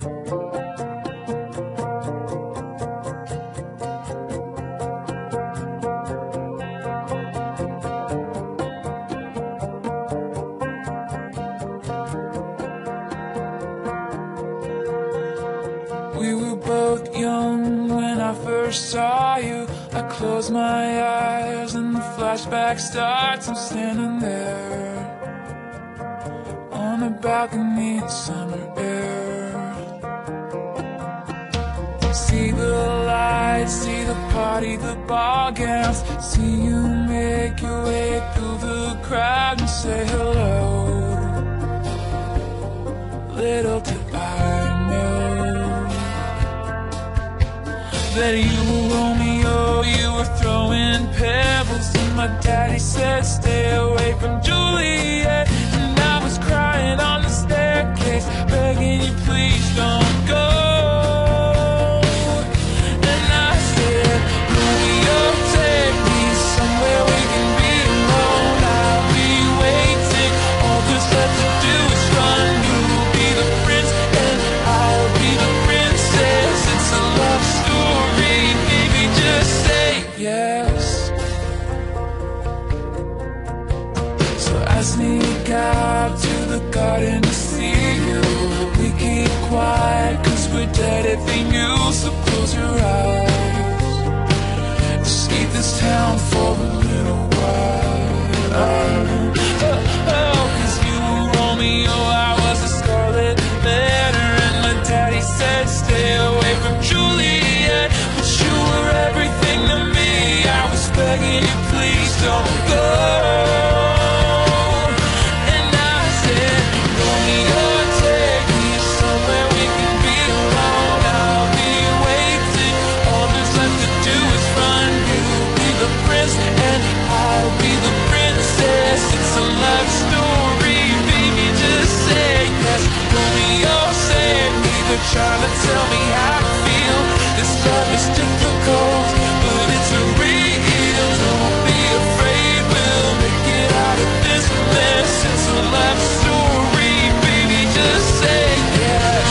We were both young when I first saw you. I close my eyes and the flashback starts. I'm standing there on a balcony in summer air. See the lights, see the party, the ball gowns. See you make your way through the crowd and say hello. Little did I know that you were Romeo, you were throwing pebbles, and my daddy said stay away from Juliet. And I was crying on the staircase, begging you please don't go. And I said, Romeo, take me somewhere we can be alone. I'll be waiting, all there's left to do is run. You'll be the prince and I'll be the princess. It's a love story, baby, just say yes. So I sneak out to the garden to see you. We keep quiet cause we're dead if they knew. So close your eyes, just leave this town for a little while. Cause you were Romeo, I was a scarlet letter, and my daddy said stay away from Juliet. But you were everything to me, I was begging you please don't go. And I said, Romeo, take me somewhere we can be alone. I'll be waiting, all there's left to do is run. You'll be the prince and I'll be the princess. It's a love story, baby, just say yes. Romeo, save me, they're trying to tell me how to feel. This love is difficult, but it's real. Don't be afraid, we'll make it out of this mess. It's a love story, baby, just say yes.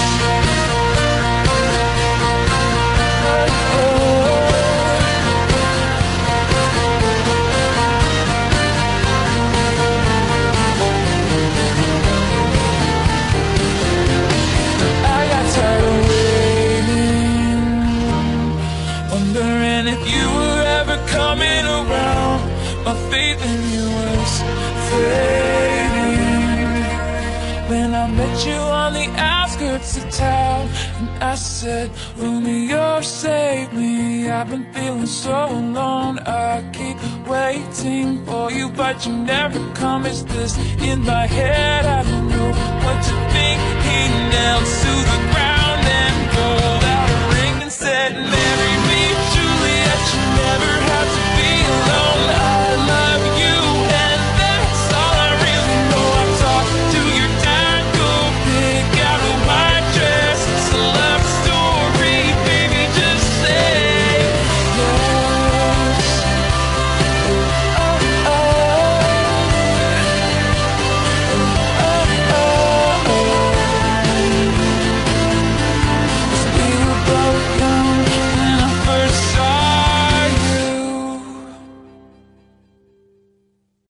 I got tired of waiting, wondering if you were ever coming around. My faith in you was fading when I met you on the outskirts of town. And I said, Romeo, save me, I've been feeling so alone. I keep waiting for you, but you never come. Is this in my head? I don't know.